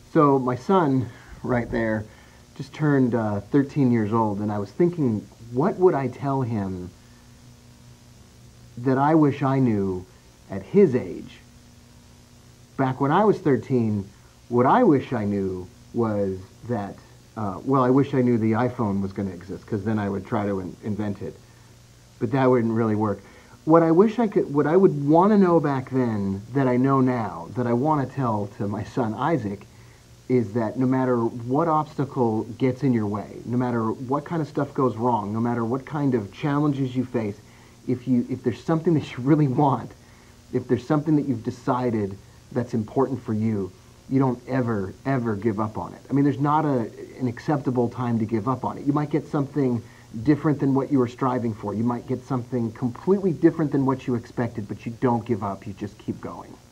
So my son, right there, just turned 13 years old, and I was thinking, what would I tell him that I wish I knew at his age? Back when I was 13, what I wish I knew was that, well, I wish I knew the iPhone was going to exist, because then I would try to invent it. But that wouldn't really work. What I wish I could, what I would want to know back then that I know now, that I want to tell to my son Isaac, is that no matter what obstacle gets in your way, no matter what kind of stuff goes wrong, no matter what kind of challenges you face, if there's something that you really want, if there's something that you've decided that's important for you, you don't ever give up on it. I mean, there's not an acceptable time to give up on it. You might get something different than what you were striving for. You might get something completely different than what you expected, but you don't give up. You just keep going.